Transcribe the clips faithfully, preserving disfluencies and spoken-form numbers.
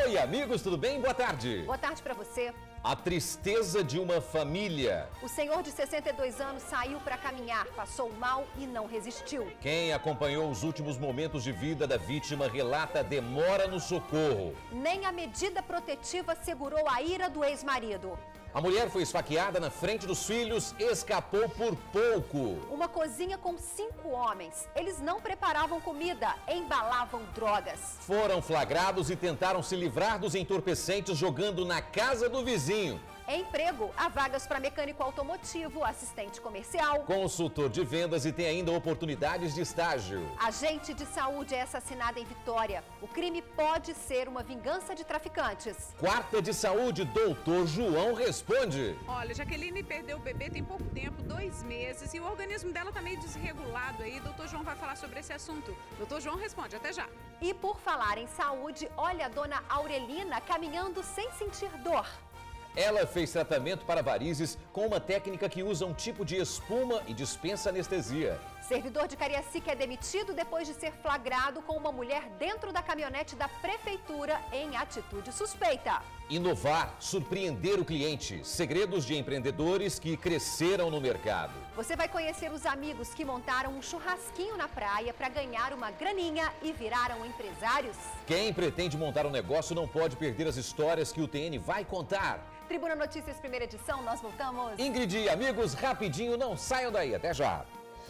Oi, amigos, tudo bem? Boa tarde. Boa tarde para você. A tristeza de uma família. O senhor de sessenta e dois anos saiu para caminhar, passou mal e não resistiu. Quem acompanhou os últimos momentos de vida da vítima relata demora no socorro. Nem a medida protetiva segurou a ira do ex-marido. A mulher foi esfaqueada na frente dos filhos, escapou por pouco. Uma cozinha com cinco homens. Eles não preparavam comida, embalavam drogas. Foram flagrados e tentaram se livrar dos entorpecentes jogando na casa do vizinho. Emprego, há vagas para mecânico automotivo, assistente comercial, consultor de vendas e tem ainda oportunidades de estágio. Agente de saúde é assassinado em Vitória. O crime pode ser uma vingança de traficantes. Quarta de saúde, doutor João responde. Olha, Jaqueline perdeu o bebê tem pouco tempo, dois meses, e o organismo dela tá meio desregulado aí. Doutor João vai falar sobre esse assunto. Doutor João responde, até já. E por falar em saúde, olha a dona Aurelina caminhando sem sentir dor. Ela fez tratamento para varizes com uma técnica que usa um tipo de espuma e dispensa anestesia. Servidor de Cariacica é demitido depois de ser flagrado com uma mulher dentro da caminhonete da prefeitura em atitude suspeita. Inovar, surpreender o cliente. Segredos de empreendedores que cresceram no mercado. Você vai conhecer os amigos que montaram um churrasquinho na praia para ganhar uma graninha e viraram empresários. Quem pretende montar um negócio não pode perder as histórias que o T N vai contar. Tribuna Notícias, primeira edição, nós voltamos. Ingrid e amigos, rapidinho, não saiam daí, até já.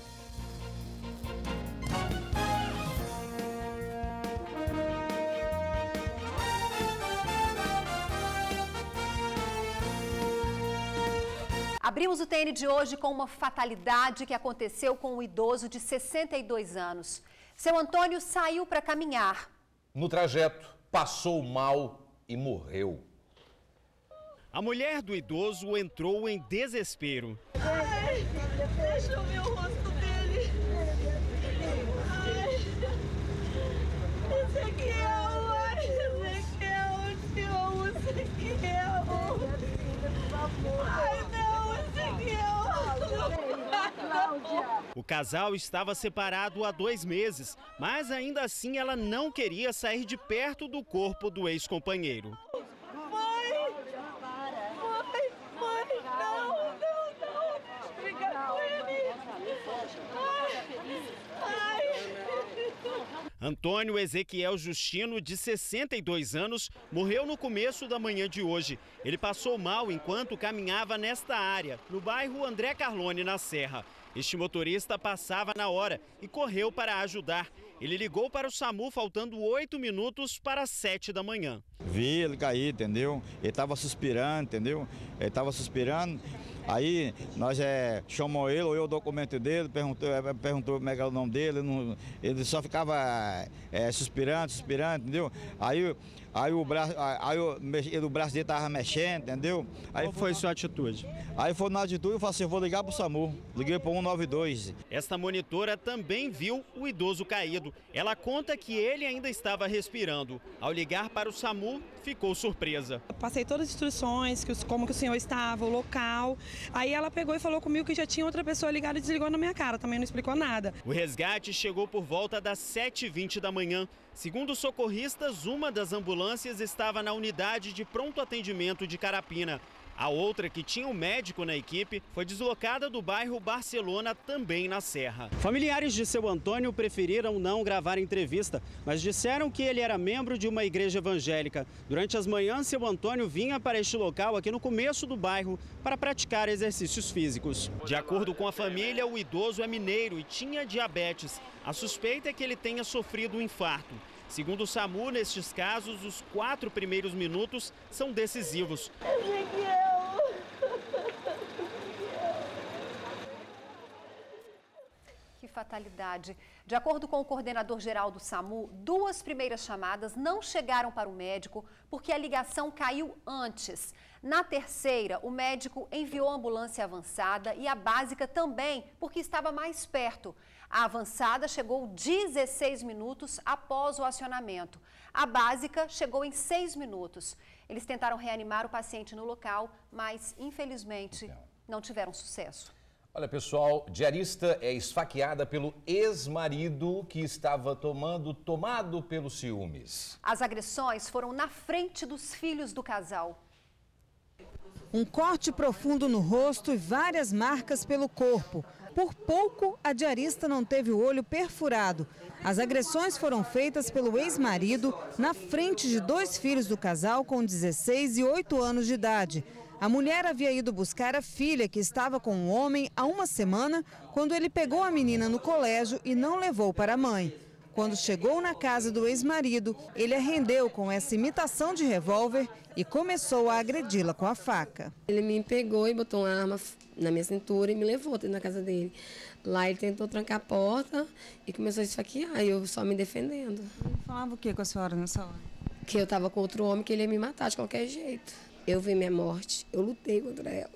Abrimos o T N de hoje com uma fatalidade que aconteceu com um idoso de sessenta e dois anos. Seu Antônio saiu para caminhar. No trajeto, passou mal e morreu. A mulher do idoso entrou em desespero. Ai, deixa eu ver o rosto dele. Ai, Ezequiel, ai, Ezequiel, eu te amo, Ezequiel. Ai, não, Ezequiel. O casal estava separado há dois meses, mas ainda assim ela não queria sair de perto do corpo do ex-companheiro. Antônio Ezequiel Justino, de sessenta e dois anos, morreu no começo da manhã de hoje. Ele passou mal enquanto caminhava nesta área, no bairro André Carlone, na Serra. Este motorista passava na hora e correu para ajudar. Ele ligou para o SAMU faltando oito minutos para as sete da manhã. Vi ele cair, entendeu? Ele estava suspirando, entendeu? Ele estava suspirando. Aí nós é, chamou ele, olhou o documento dele, perguntou, perguntou como é que era o nome dele, não, ele só ficava é, suspirando, suspirando, entendeu? Aí, aí, o, braço, aí o, ele, o braço dele estava mexendo, entendeu? Aí Qual foi sua atitude? Aí foi na atitude, eu falei assim, eu vou ligar para o SAMU, liguei para o um nove dois. Esta monitora também viu o idoso caído. Ela conta que ele ainda estava respirando. Ao ligar para o SAMU, ficou surpresa. Passei todas as instruções, que, como que o senhor estava, o local. Aí ela pegou e falou comigo que já tinha outra pessoa ligada e desligou na minha cara, também não explicou nada. O resgate chegou por volta das sete e vinte da manhã. Segundo os socorristas, uma das ambulâncias estava na unidade de pronto atendimento de Carapina. A outra, que tinha um médico na equipe, foi deslocada do bairro Barcelona, também na Serra. Familiares de seu Antônio preferiram não gravar entrevista, mas disseram que ele era membro de uma igreja evangélica. Durante as manhãs, seu Antônio vinha para este local aqui no começo do bairro para praticar exercícios físicos. De acordo com a família, o idoso é mineiro e tinha diabetes. A suspeita é que ele tenha sofrido um infarto. Segundo o SAMU, nestes casos, os quatro primeiros minutos são decisivos. Que fatalidade. De acordo com o coordenador geral do SAMU, duas primeiras chamadas não chegaram para o médico porque a ligação caiu antes. Na terceira, o médico enviou a ambulância avançada e a básica também, porque estava mais perto. A avançada chegou dezesseis minutos após o acionamento. A básica chegou em seis minutos. Eles tentaram reanimar o paciente no local, mas, infelizmente, não tiveram sucesso. Olha, pessoal, diarista é esfaqueada pelo ex-marido que estava tomando, tomado pelos ciúmes. As agressões foram na frente dos filhos do casal. Um corte profundo no rosto e várias marcas pelo corpo. Por pouco, a diarista não teve o olho perfurado. As agressões foram feitas pelo ex-marido na frente de dois filhos do casal com dezesseis e oito anos de idade. A mulher havia ido buscar a filha, que estava com um homem há uma semana, quando ele pegou a menina no colégio e não levou para a mãe. Quando chegou na casa do ex-marido, ele a rendeu com essa imitação de revólver e começou a agredi-la com a faca. Ele me pegou e botou uma arma na minha cintura e me levou dentro da casa dele. Lá ele tentou trancar a porta e começou a esfaquear, e eu só me defendendo. Ele falava o que com a senhora nessa hora? Que eu estava com outro homem, que ele ia me matar de qualquer jeito. Eu vi minha morte, eu lutei contra ela.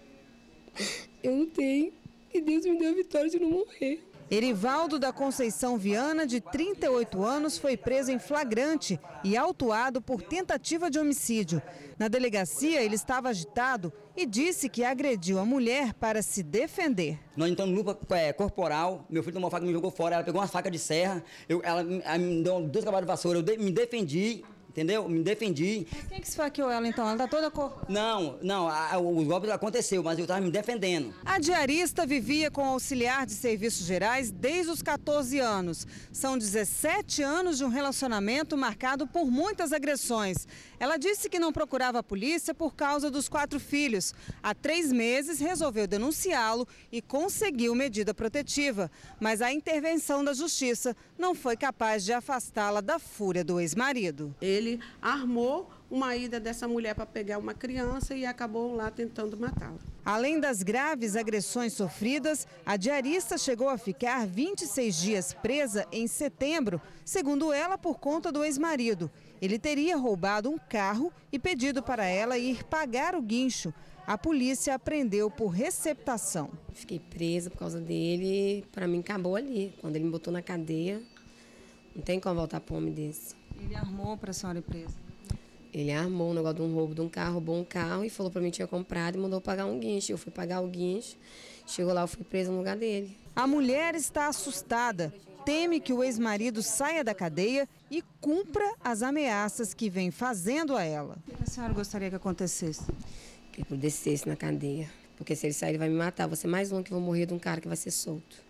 Eu lutei e Deus me deu a vitória de não morrer. Erivaldo da Conceição Viana, de trinta e oito anos, foi preso em flagrante e autuado por tentativa de homicídio. Na delegacia, ele estava agitado e disse que agrediu a mulher para se defender. Nós entramos em luta é, corporal, meu filho tomou uma faca e me jogou fora, ela pegou uma faca de serra, eu, ela, ela me deu duas cavalos de vassoura, eu de, me defendi. Entendeu? Me defendi. Mas quem que esfaqueou ela, então? Ela está toda cor... Não, não, a, a, o golpe aconteceu, mas eu estava me defendendo. A diarista vivia com auxiliar de serviços gerais desde os quatorze anos. São dezessete anos de um relacionamento marcado por muitas agressões. Ela disse que não procurava a polícia por causa dos quatro filhos. Há três meses resolveu denunciá-lo e conseguiu medida protetiva. Mas a intervenção da justiça não foi capaz de afastá-la da fúria do ex-marido. Ele armou uma ida dessa mulher para pegar uma criança e acabou lá tentando matá-la. Além das graves agressões sofridas, a diarista chegou a ficar vinte e seis dias presa em setembro, segundo ela, por conta do ex-marido. Ele teria roubado um carro e pedido para ela ir pagar o guincho. A polícia apreendeu por receptação. Fiquei presa por causa dele, para mim acabou ali. Quando ele me botou na cadeia, não tem como voltar para um homem desse. Ele armou para a senhora ir presa? Ele armou um negócio de um roubo de um carro, roubou um carro e falou para mim que tinha comprado e mandou pagar um guincho. Eu fui pagar o guincho, chegou lá, eu fui presa no lugar dele. A mulher está assustada, teme que o ex-marido saia da cadeia e cumpra as ameaças que vem fazendo a ela. O que a senhora gostaria que acontecesse? Que ele descesse na cadeia, porque se ele sair ele vai me matar. Vou ser mais um que vou morrer de um cara que vai ser solto.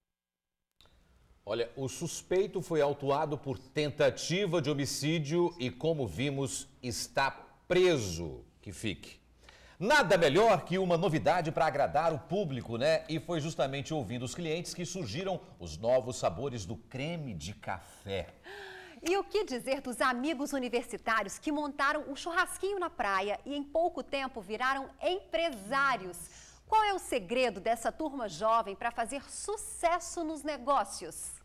Olha, o suspeito foi autuado por tentativa de homicídio e, como vimos, está preso. Que fique. Nada melhor que uma novidade para agradar o público, né? E foi justamente ouvindo os clientes que surgiram os novos sabores do creme de café. E o que dizer dos amigos universitários que montaram um churrasquinho na praia e em pouco tempo viraram empresários? Qual é o segredo dessa turma jovem para fazer sucesso nos negócios?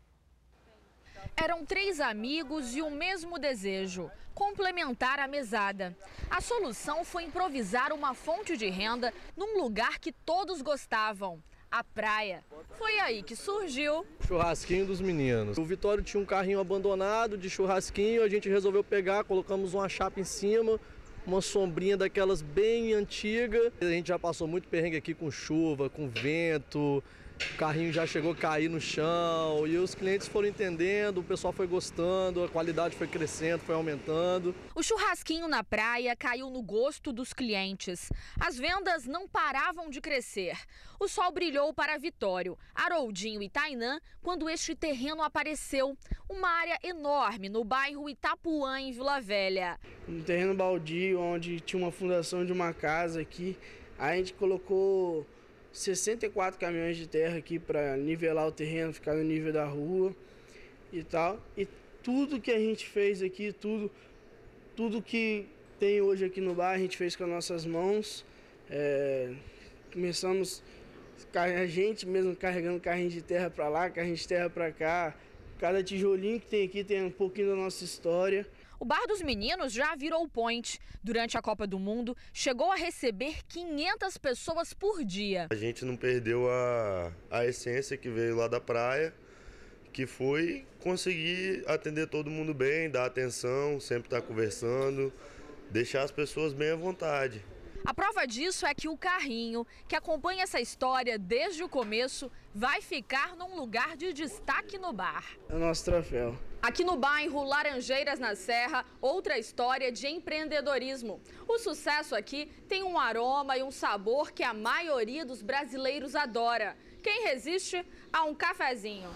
Eram três amigos e o mesmo desejo: complementar a mesada. A solução foi improvisar uma fonte de renda num lugar que todos gostavam: a praia. Foi aí que surgiu churrasquinho dos meninos. O Vitório tinha um carrinho abandonado de churrasquinho, a gente resolveu pegar, colocamos uma chapa em cima, uma sombrinha daquelas bem antiga. A gente já passou muito perrengue aqui com chuva, com vento, o carrinho já chegou a cair no chão e os clientes foram entendendo, o pessoal foi gostando, a qualidade foi crescendo, foi aumentando. O churrasquinho na praia caiu no gosto dos clientes. As vendas não paravam de crescer. O sol brilhou para Vitório, Haroldinho e Tainã quando este terreno apareceu. Uma área enorme no bairro Itapuã, em Vila Velha. Um terreno baldio onde tinha uma fundação de uma casa aqui. Aí a gente colocou sessenta e quatro caminhões de terra aqui para nivelar o terreno, ficar no nível da rua e tal. E tudo que a gente fez aqui, tudo, tudo que tem hoje aqui no bar, a gente fez com as nossas mãos. É, começamos a gente mesmo carregando carrinho de terra para lá, carrinho de terra para cá. Cada tijolinho que tem aqui tem um pouquinho da nossa história. O Bar dos Meninos já virou point. Durante a Copa do Mundo, chegou a receber quinhentas pessoas por dia. A gente não perdeu a, a essência que veio lá da praia, que foi conseguir atender todo mundo bem, dar atenção, sempre estar conversando, deixar as pessoas bem à vontade. A prova disso é que o carrinho, que acompanha essa história desde o começo, vai ficar num lugar de destaque no bar. É o nosso troféu. Aqui no bairro Laranjeiras, na Serra, outra história de empreendedorismo. O sucesso aqui tem um aroma e um sabor que a maioria dos brasileiros adora. Quem resiste a um cafezinho?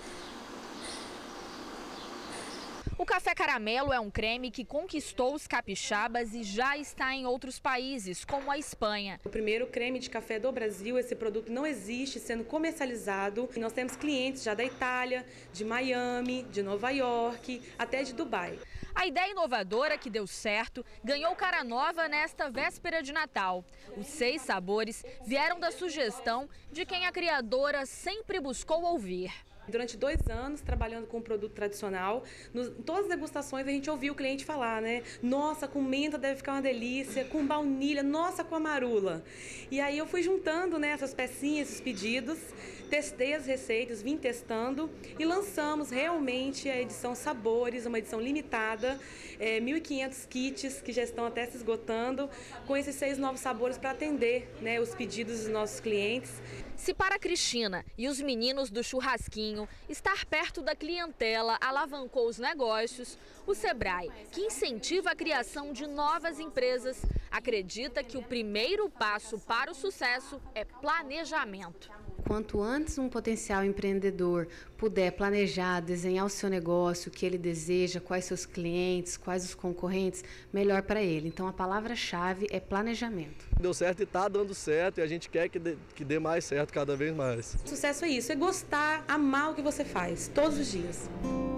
O café caramelo é um creme que conquistou os capixabas e já está em outros países, como a Espanha. O primeiro creme de café do Brasil, esse produto não existe sendo comercializado. Nós temos clientes já da Itália, de Miami, de Nova York, até de Dubai. A ideia inovadora que deu certo ganhou cara nova nesta véspera de Natal. Os seis sabores vieram da sugestão de quem a criadora sempre buscou ouvir. Durante dois anos, trabalhando com o produto tradicional, nos, em todas as degustações a gente ouviu o cliente falar, né? Nossa, com menta deve ficar uma delícia, com baunilha, nossa, com amarula. E aí eu fui juntando, né, essas pecinhas, esses pedidos, testei as receitas, vim testando e lançamos realmente a edição Sabores, uma edição limitada, é, mil e quinhentos kits que já estão até se esgotando, com esses seis novos sabores para atender, né, os pedidos dos nossos clientes. Se para a Cristina e os meninos do churrasquinho, estar perto da clientela alavancou os negócios, o Sebrae, que incentiva a criação de novas empresas, acredita que o primeiro passo para o sucesso é planejamento. Quanto antes um potencial empreendedor puder planejar, desenhar o seu negócio, o que ele deseja, quais seus clientes, quais os concorrentes, melhor para ele. Então a palavra-chave é planejamento. Deu certo e está dando certo e a gente quer que dê, que dê mais certo cada vez mais. Sucesso é isso, é gostar, amar o que você faz, todos os dias.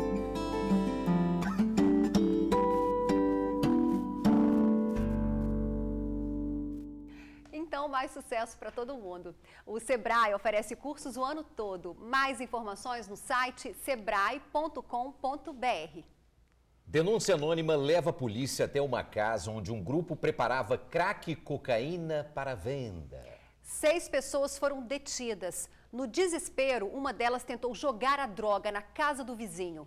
Então, mais sucesso para todo mundo. O Sebrae oferece cursos o ano todo. Mais informações no site sebrae ponto com ponto br. Denúncia anônima leva a polícia até uma casa onde um grupo preparava crack e cocaína para venda. Seis pessoas foram detidas. No desespero, uma delas tentou jogar a droga na casa do vizinho.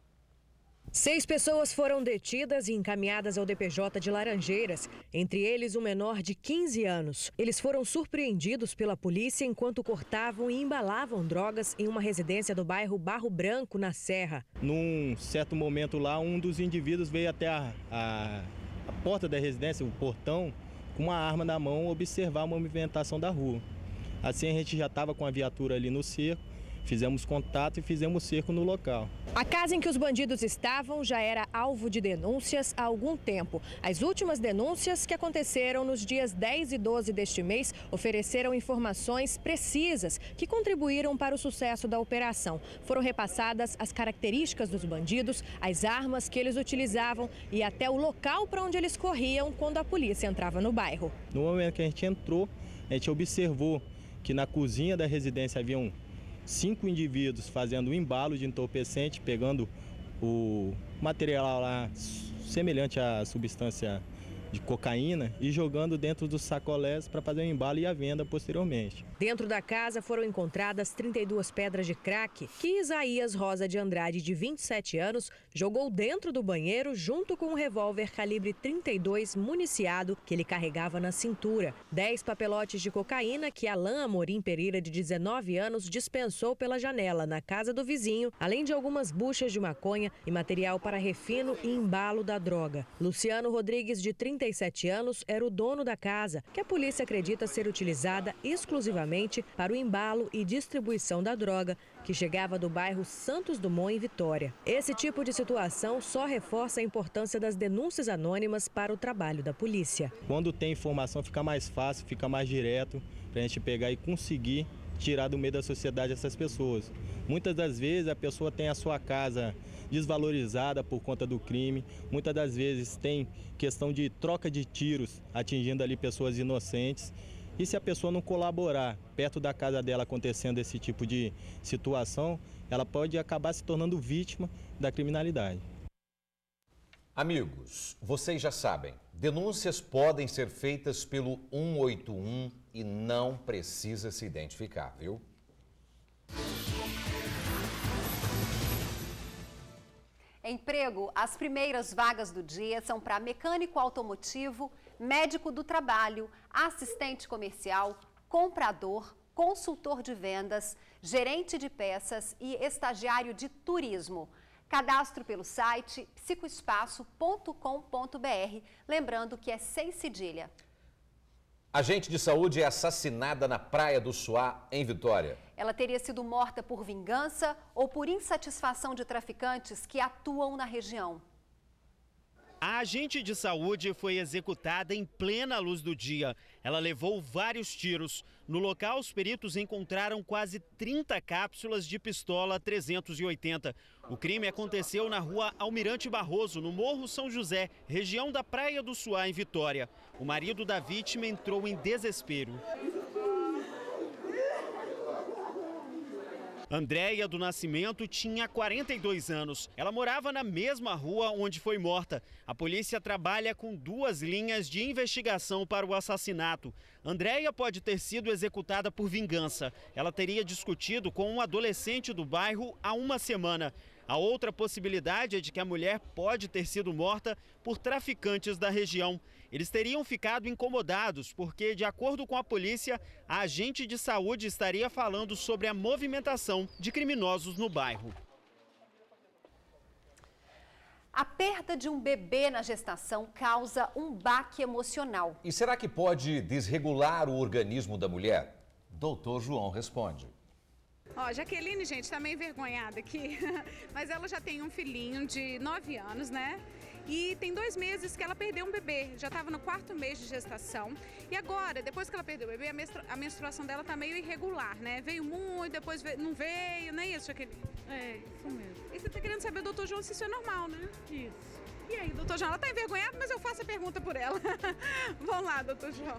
Seis pessoas foram detidas e encaminhadas ao D P J de Laranjeiras, entre eles um menor de quinze anos. Eles foram surpreendidos pela polícia enquanto cortavam e embalavam drogas em uma residência do bairro Barro Branco, na Serra. Num certo momento lá, um dos indivíduos veio até a, a, a porta da residência, o portão, com uma arma na mão, observar a movimentação da rua. Assim a gente já estava com a viatura ali no cerco. Fizemos contato e fizemos cerco no local. A casa em que os bandidos estavam já era alvo de denúncias há algum tempo. As últimas denúncias, que aconteceram nos dias dez e doze deste mês, ofereceram informações precisas que contribuíram para o sucesso da operação. Foram repassadas as características dos bandidos, as armas que eles utilizavam e até o local para onde eles corriam quando a polícia entrava no bairro. No momento que a gente entrou, a gente observou que na cozinha da residência haviam cinco indivíduos fazendo um embalo de entorpecente, pegando o material lá semelhante à substância de cocaína e jogando dentro dos sacolés para fazer o embalo e a venda posteriormente. Dentro da casa foram encontradas trinta e duas pedras de crack que Isaías Rosa de Andrade, de vinte e sete anos, jogou dentro do banheiro junto com um revólver calibre trinta e dois municiado que ele carregava na cintura. dez papelotes de cocaína que Alain Amorim Pereira, de dezenove anos, dispensou pela janela na casa do vizinho, além de algumas buchas de maconha e material para refino e embalo da droga. Luciano Rodrigues, de trinta e sete anos, era o dono da casa, que a polícia acredita ser utilizada exclusivamente para o embalo e distribuição da droga, que chegava do bairro Santos Dumont, em Vitória. Esse tipo de situação só reforça a importância das denúncias anônimas para o trabalho da polícia. Quando tem informação, fica mais fácil, fica mais direto para a gente pegar e conseguir tirar do meio da sociedade essas pessoas. Muitas das vezes a pessoa tem a sua casa desvalorizada por conta do crime, muitas das vezes tem questão de troca de tiros atingindo ali pessoas inocentes. E se a pessoa não colaborar perto da casa dela acontecendo esse tipo de situação, ela pode acabar se tornando vítima da criminalidade. Amigos, vocês já sabem, denúncias podem ser feitas pelo um oito um e não precisa se identificar, viu? Emprego, as primeiras vagas do dia são para mecânico automotivo, médico do trabalho, assistente comercial, comprador, consultor de vendas, gerente de peças e estagiário de turismo. Cadastro pelo site psicoespaço ponto com ponto br, lembrando que é sem cedilha. Agente de saúde é assassinada na Praia do Suá, em Vitória. Ela teria sido morta por vingança ou por insatisfação de traficantes que atuam na região. A agente de saúde foi executada em plena luz do dia. Ela levou vários tiros. No local, os peritos encontraram quase trinta cápsulas de pistola trezentos e oitenta. O crime aconteceu na rua Almirante Barroso, no Morro São José, região da Praia do Suá, em Vitória. O marido da vítima entrou em desespero. Andréia do Nascimento tinha quarenta e dois anos. Ela morava na mesma rua onde foi morta. A polícia trabalha com duas linhas de investigação para o assassinato. Andréia pode ter sido executada por vingança. Ela teria discutido com um adolescente do bairro há uma semana. A outra possibilidade é de que a mulher pode ter sido morta por traficantes da região. Eles teriam ficado incomodados porque, de acordo com a polícia, a agente de saúde estaria falando sobre a movimentação de criminosos no bairro. A perda de um bebê na gestação causa um baque emocional. E será que pode desregular o organismo da mulher? Doutor João responde. Ó, Jaqueline, gente, tá meio envergonhada aqui, mas ela já tem um filhinho de nove anos, né? E tem dois meses que ela perdeu um bebê, já estava no quarto mês de gestação. E agora, depois que ela perdeu o bebê, a, menstru a menstruação dela tá meio irregular, né? Veio muito, depois veio, não veio, não é isso, Jaqueline? É, isso mesmo. E você tá querendo saber, doutor João, se isso é normal, né? Isso. E aí, doutor João, ela tá envergonhada, mas eu faço a pergunta por ela. Vamos lá, doutor João.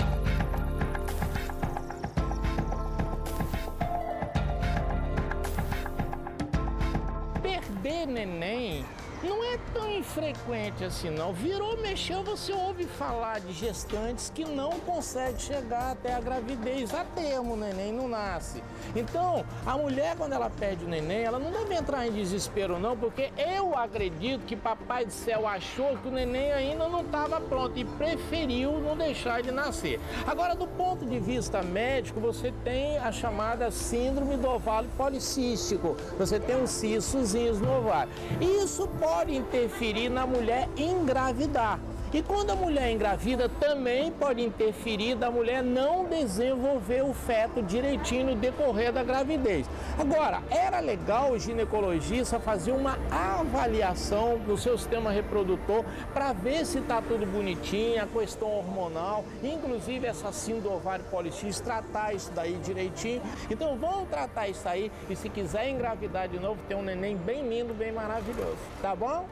Perder neném não é tão infrequente assim não. Virou, mexeu, você ouve falar de gestantes que não conseguem chegar até a gravidez a termo, o neném não nasce. Então, a mulher, quando ela perde o neném, ela não deve entrar em desespero não, porque eu acredito que Papai do Céu achou que o neném ainda não estava pronto e preferiu não deixar ele nascer. Agora, do ponto de vista médico, você tem a chamada síndrome do ovário policístico. Você tem um cistozinhos no ovário. Isso pode interferir na mulher engravidar. E quando a mulher engravida, também pode interferir da mulher não desenvolver o feto direitinho no decorrer da gravidez. Agora, era legal o ginecologista fazer uma avaliação do seu sistema reprodutor para ver se está tudo bonitinho, a questão hormonal, inclusive essa síndrome do ovário policístico, tratar isso daí direitinho. Então vamos tratar isso aí e se quiser engravidar de novo, ter um neném bem lindo, bem maravilhoso, tá bom?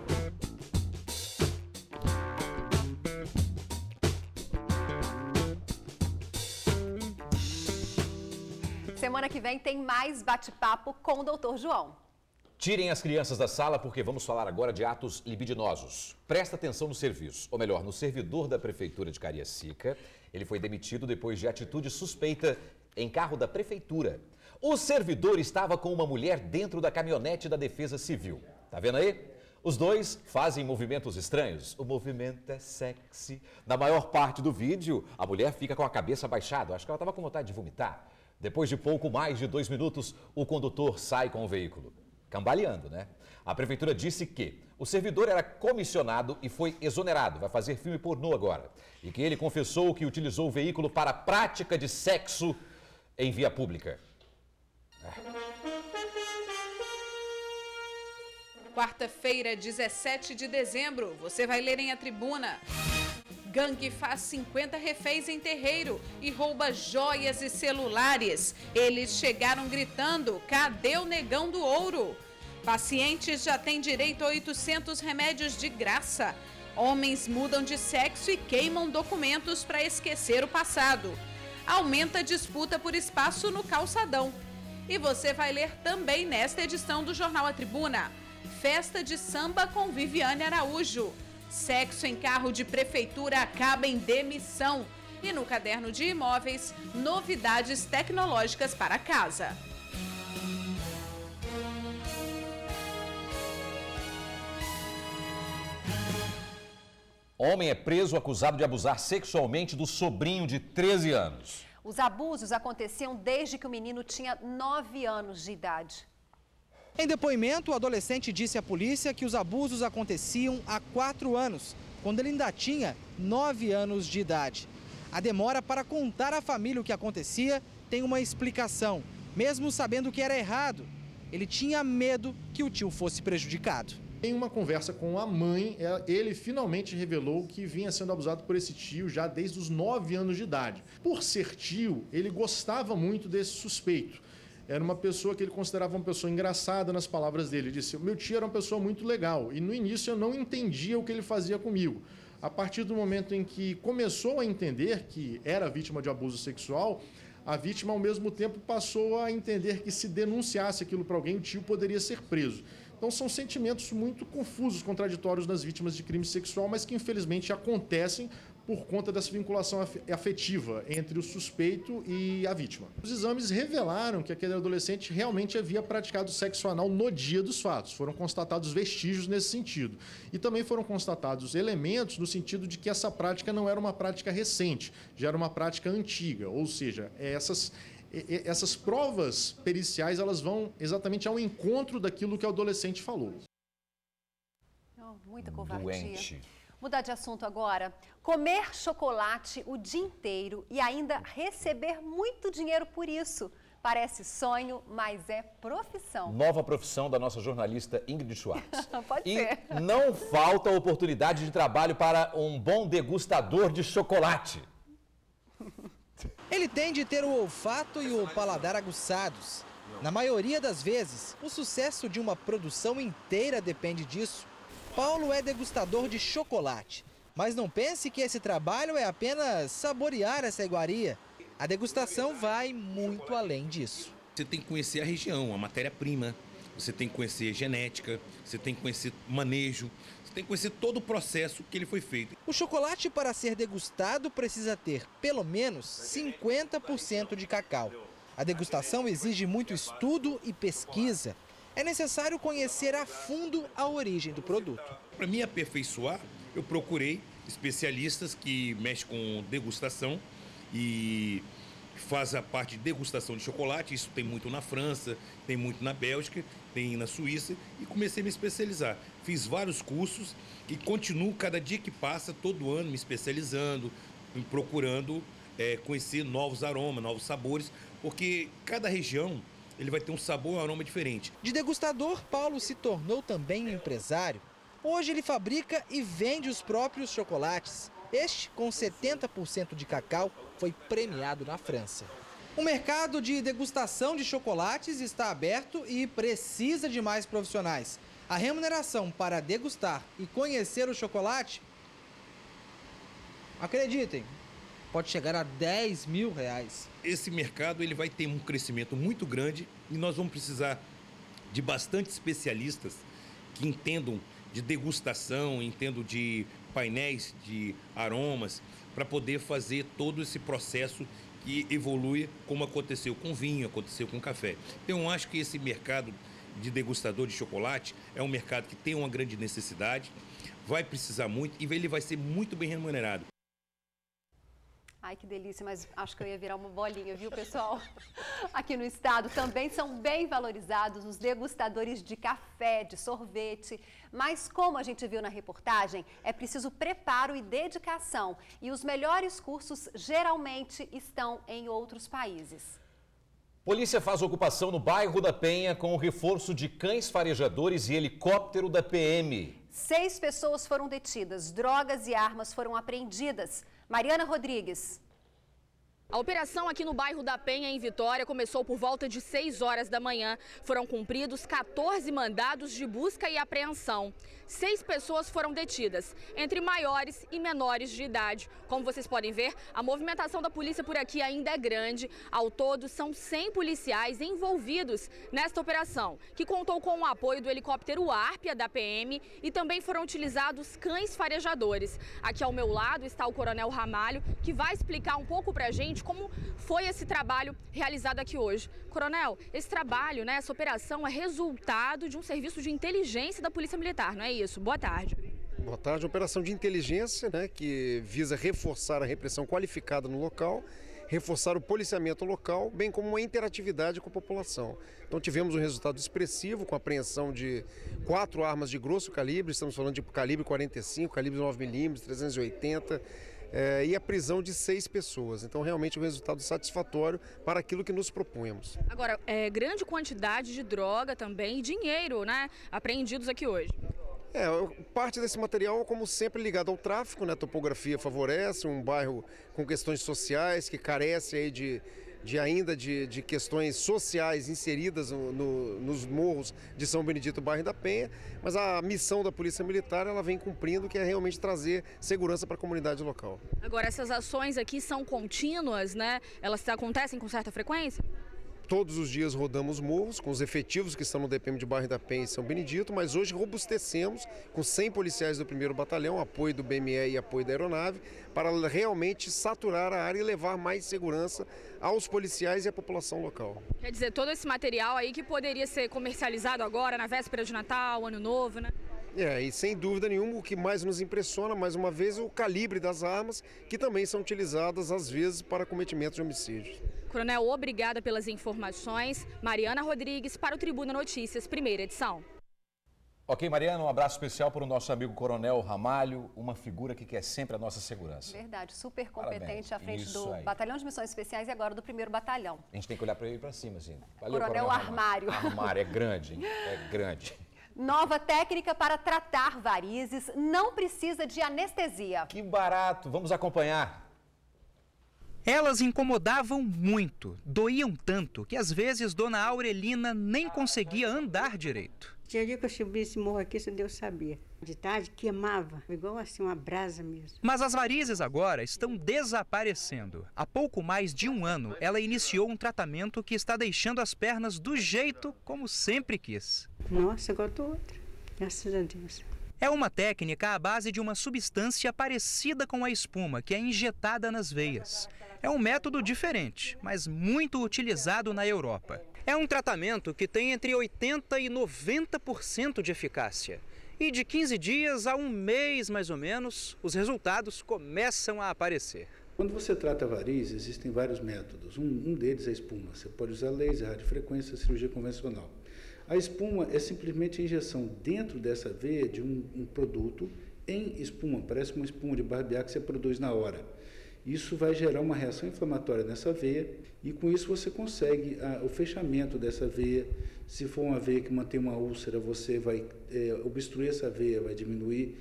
Semana que vem tem mais bate-papo com o doutor João. Tirem as crianças da sala porque vamos falar agora de atos libidinosos. Presta atenção no serviço, ou melhor, no servidor da Prefeitura de Cariacica. Ele foi demitido depois de atitude suspeita em carro da Prefeitura. O servidor estava com uma mulher dentro da caminhonete da Defesa Civil. Tá vendo aí? Os dois fazem movimentos estranhos. O movimento é sexy. Na maior parte do vídeo, a mulher fica com a cabeça abaixada. Acho que ela estava com vontade de vomitar. Depois de pouco mais de dois minutos, o condutor sai com o veículo. Cambaleando, né? A prefeitura disse que o servidor era comissionado e foi exonerado. Vai fazer filme pornô agora. E que ele confessou que utilizou o veículo para a prática de sexo em via pública. Quarta-feira, dezessete de dezembro, você vai ler em A Tribuna. Gangue faz cinquenta reféns em terreiro e rouba joias e celulares. Eles chegaram gritando, cadê o negão do ouro? Pacientes já têm direito a oitocentos remédios de graça. Homens mudam de sexo e queimam documentos para esquecer o passado. Aumenta a disputa por espaço no calçadão. E você vai ler também nesta edição do Jornal A Tribuna. Festa de samba com Viviane Araújo. Sexo em carro de prefeitura acaba em demissão. E no caderno de imóveis, novidades tecnológicas para casa. Homem é preso acusado de abusar sexualmente do sobrinho de treze anos. Os abusos aconteciam desde que o menino tinha nove anos de idade. Em depoimento, o adolescente disse à polícia que os abusos aconteciam há quatro anos, quando ele ainda tinha nove anos de idade. A demora para contar à família o que acontecia tem uma explicação. Mesmo sabendo que era errado, ele tinha medo que o tio fosse prejudicado. Em uma conversa com a mãe, ele finalmente revelou que vinha sendo abusado por esse tio já desde os nove anos de idade. Por ser tio, ele gostava muito desse suspeito. Era uma pessoa que ele considerava uma pessoa engraçada, nas palavras dele. Ele disse, meu tio era uma pessoa muito legal e no início eu não entendia o que ele fazia comigo. A partir do momento em que começou a entender que era vítima de abuso sexual, a vítima ao mesmo tempo passou a entender que se denunciasse aquilo para alguém, o tio poderia ser preso. Então são sentimentos muito confusos, contraditórios das vítimas de crime sexual, mas que infelizmente acontecem por conta dessa vinculação afetiva entre o suspeito e a vítima. Os exames revelaram que aquele adolescente realmente havia praticado sexo anal no dia dos fatos. Foram constatados vestígios nesse sentido. E também foram constatados elementos no sentido de que essa prática não era uma prática recente, já era uma prática antiga. Ou seja, essas, essas provas periciais elas vão exatamente ao encontro daquilo que o adolescente falou. Oh, muita covardia. Doente. Mudar de assunto agora. Comer chocolate o dia inteiro e ainda receber muito dinheiro por isso. Parece sonho, mas é profissão. Nova profissão da nossa jornalista Ingrid Schwartz. Pode e ser. não falta oportunidade de trabalho para um bom degustador de chocolate. Ele tem de ter o olfato e o paladar aguçados. Na maioria das vezes, o sucesso de uma produção inteira depende disso. Paulo é degustador de chocolate, mas não pense que esse trabalho é apenas saborear essa iguaria. A degustação vai muito além disso. Você tem que conhecer a região, a matéria-prima, você tem que conhecer genética, você tem que conhecer manejo, você tem que conhecer todo o processo que ele foi feito. O chocolate, para ser degustado, precisa ter pelo menos cinquenta por cento de cacau. A degustação exige muito estudo e pesquisa. É necessário conhecer a fundo a origem do produto. Para me aperfeiçoar, eu procurei especialistas que mexem com degustação e fazem a parte de degustação de chocolate. Isso tem muito na França, tem muito na Bélgica, tem na Suíça e comecei a me especializar. Fiz vários cursos e continuo cada dia que passa, todo ano, me especializando, procurando é, conhecer novos aromas, novos sabores, porque cada região ele vai ter um sabor e um aroma diferente. De degustador, Paulo se tornou também um empresário. Hoje ele fabrica e vende os próprios chocolates. Este, com setenta por cento de cacau, foi premiado na França. O mercado de degustação de chocolates está aberto e precisa de mais profissionais. A remuneração para degustar e conhecer o chocolate, acreditem, pode chegar a dez mil reais. Esse mercado ele vai ter um crescimento muito grande e nós vamos precisar de bastante especialistas que entendam de degustação, entendam de painéis de aromas, para poder fazer todo esse processo que evolui como aconteceu com vinho, aconteceu com café. Então eu acho que esse mercado de degustador de chocolate é um mercado que tem uma grande necessidade, vai precisar muito e ele vai ser muito bem remunerado. Ai, que delícia, mas acho que eu ia virar uma bolinha, viu, pessoal? Aqui no estado também são bem valorizados os degustadores de café, de sorvete. Mas como a gente viu na reportagem, é preciso preparo e dedicação. E os melhores cursos geralmente estão em outros países. Polícia faz ocupação no bairro da Penha com o reforço de cães farejadores e helicóptero da P M. Seis pessoas foram detidas, drogas e armas foram apreendidas. Mariana Rodrigues. A operação aqui no bairro da Penha, em Vitória, começou por volta de seis horas da manhã. Foram cumpridos quatorze mandados de busca e apreensão. Seis pessoas foram detidas, entre maiores e menores de idade. Como vocês podem ver, a movimentação da polícia por aqui ainda é grande. Ao todo, são cem policiais envolvidos nesta operação, que contou com o apoio do helicóptero Árpia da P M e também foram utilizados cães farejadores. Aqui ao meu lado está o Coronel Ramalho, que vai explicar um pouco pra gente como foi esse trabalho realizado aqui hoje. Coronel, esse trabalho, né, essa operação é resultado de um serviço de inteligência da Polícia Militar, não é isso? Boa tarde. Boa tarde. Operação de inteligência, né, que visa reforçar a repressão qualificada no local, reforçar o policiamento local, bem como uma interatividade com a população. Então tivemos um resultado expressivo com a apreensão de quatro armas de grosso calibre, estamos falando de calibre quarenta e cinco, calibre nove milímetros, trezentos e oitenta, eh, e a prisão de seis pessoas. Então realmente um resultado satisfatório para aquilo que nos propunhamos. Agora, é, grande quantidade de droga também e dinheiro, né, apreendidos aqui hoje. É, parte desse material, como sempre, ligado ao tráfico, né? A topografia favorece, um bairro com questões sociais, que carece aí de, de ainda de, de questões sociais inseridas no, no, nos morros de São Benedito, bairro da Penha, mas a missão da Polícia Militar, ela vem cumprindo, que é realmente trazer segurança para a comunidade local. Agora, essas ações aqui são contínuas, né? Elas acontecem com certa frequência? Todos os dias rodamos morros com os efetivos que estão no D P M de Bairro da Penha e São Benedito, mas hoje robustecemos com cem policiais do primeiro Batalhão, apoio do B M E e apoio da aeronave, para realmente saturar a área e levar mais segurança aos policiais e à população local. Quer dizer, todo esse material aí que poderia ser comercializado agora, na véspera de Natal, Ano Novo, né? É, e sem dúvida nenhuma, o que mais nos impressiona, mais uma vez, é o calibre das armas, que também são utilizadas, às vezes, para cometimento de homicídios. Coronel, obrigada pelas informações. Mariana Rodrigues para o Tribuna Notícias, primeira edição. Ok, Mariana, um abraço especial para o nosso amigo Coronel Ramalho, uma figura que quer sempre a nossa segurança. Verdade, super competente. Parabéns. À frente Isso do aí. Batalhão de Missões Especiais e agora do primeiro Batalhão. A gente tem que olhar para ele para cima, assim. Valeu, Coronel, Coronel Armário. Armário, é grande, hein? É grande. Nova técnica para tratar varizes, não precisa de anestesia. Que barato, vamos acompanhar. Elas incomodavam muito, doíam tanto que às vezes Dona Aurelina nem conseguia andar direito. Tinha dia que eu subi esse morro aqui, se Deus sabia. De tarde queimava, igual assim uma brasa mesmo. Mas as varizes agora estão desaparecendo. Há pouco mais de um ano, ela iniciou um tratamento que está deixando as pernas do jeito como sempre quis. Nossa, agora tô outra, graças a Deus. É uma técnica à base de uma substância parecida com a espuma, que é injetada nas veias. É um método diferente, mas muito utilizado na Europa. É um tratamento que tem entre oitenta por cento e noventa por cento de eficácia. E de quinze dias a um mês, mais ou menos, os resultados começam a aparecer. Quando você trata varizes, existem vários métodos. Um, um deles é a espuma. Você pode usar laser, radiofrequência, cirurgia convencional. A espuma é simplesmente a injeção dentro dessa veia de um, um produto em espuma. Parece uma espuma de barbear que você produz na hora. Isso vai gerar uma reação inflamatória nessa veia e com isso você consegue a, o fechamento dessa veia. Se for uma veia que mantém uma úlcera, você vai é, obstruir essa veia, vai diminuir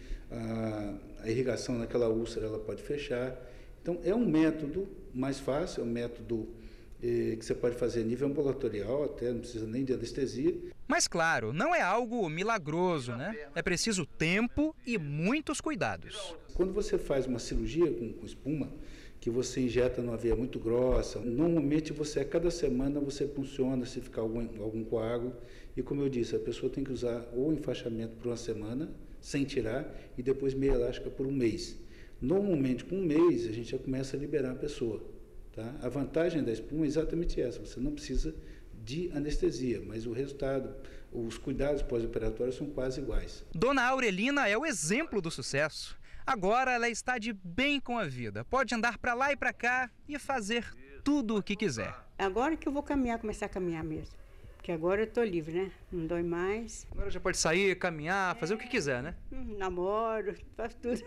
a, a irrigação naquela úlcera, ela pode fechar. Então é um método mais fácil, é um método é, que você pode fazer a nível ambulatorial, até não precisa nem de anestesia. Mas claro, não é algo milagroso, né? É preciso tempo e muitos cuidados. Quando você faz uma cirurgia com, com espuma, que você injeta numa veia muito grossa, normalmente você, a cada semana você funciona se ficar algum, algum coágulo. E como eu disse, a pessoa tem que usar ou enfaixamento por uma semana, sem tirar, e depois meia elástica por um mês. Normalmente, com um mês, a gente já começa a liberar a pessoa. Tá? A vantagem da espuma é exatamente essa, você não precisa de anestesia, mas o resultado, os cuidados pós-operatórios são quase iguais. Dona Aurelina é o exemplo do sucesso. Agora ela está de bem com a vida, pode andar para lá e para cá e fazer tudo o que quiser. Agora que eu vou caminhar, começar a caminhar mesmo, porque agora eu estou livre, né? Não dói mais. Agora já pode sair, caminhar, fazer é. o que quiser, né? Namoro, faz tudo.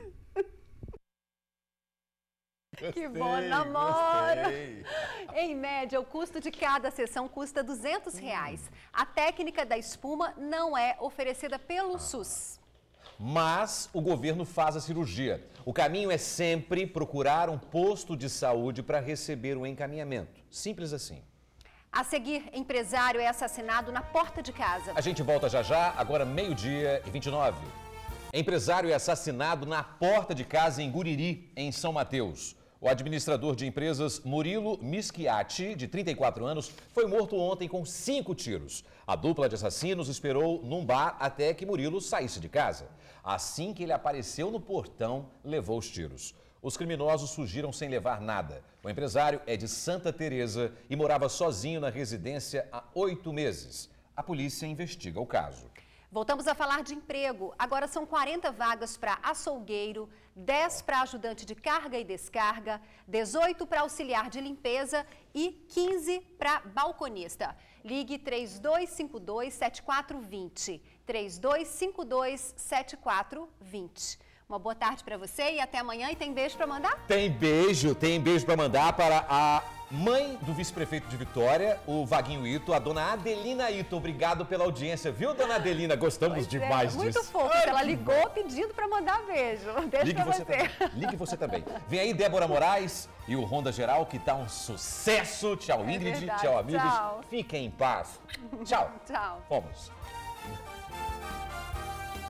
Gostei, que bom, namoro! Gostei. Em média, o custo de cada sessão custa duzentos reais. A técnica da espuma não é oferecida pelo SUS. Mas o governo faz a cirurgia. O caminho é sempre procurar um posto de saúde para receber um encaminhamento. Simples assim. A seguir, empresário é assassinado na porta de casa. A gente volta já já, agora meio-dia e vinte e nove. Empresário é assassinado na porta de casa em Guriri, em São Mateus. O administrador de empresas Murilo Mischiati, de trinta e quatro anos, foi morto ontem com cinco tiros. A dupla de assassinos esperou num bar até que Murilo saísse de casa. Assim que ele apareceu no portão, levou os tiros. Os criminosos fugiram sem levar nada. O empresário é de Santa Teresa e morava sozinho na residência há oito meses. A polícia investiga o caso. Voltamos a falar de emprego. Agora são quarenta vagas para açougueiro, dez para ajudante de carga e descarga, dezoito para auxiliar de limpeza e quinze para balconista. Ligue três dois cinco dois, sete quatro dois zero, três dois cinco dois, sete quatro dois zero. Uma boa tarde para você e até amanhã. E tem beijo para mandar? Tem beijo, tem beijo para mandar para a mãe do vice-prefeito de Vitória, o Vaguinho Ito, a dona Adelina Ito. Obrigado pela audiência, viu, dona Adelina? Gostamos Pois demais é, muito disso. fofo. Ela ligou pedindo para mandar beijo. Beijo Ligue para você, você. também. Ligue você também. Vem aí Débora Moraes e o Ronda Geral, que tá um sucesso. Tchau, É Ingrid. verdade. Tchau, amigos. Tchau. Fiquem em paz. Tchau. Tchau. Fomos.